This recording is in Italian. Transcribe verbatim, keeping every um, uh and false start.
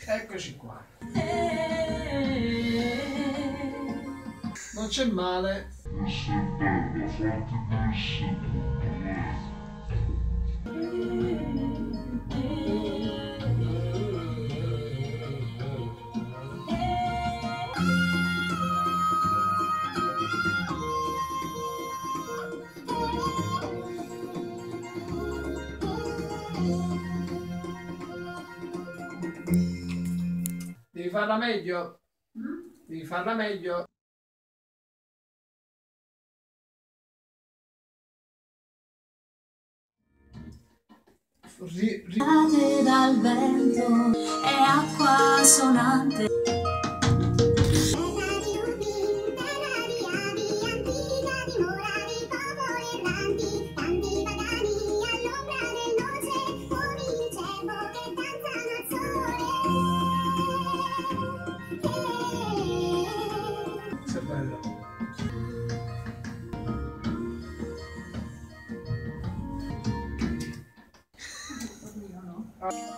Eccoci qua. Non c'è male. E se è bello farti benissimo tutto, Devi farla meglio. Mm? Devi farla meglio. Ri, ri. Dal vento è acqua sonante. Che bello. No?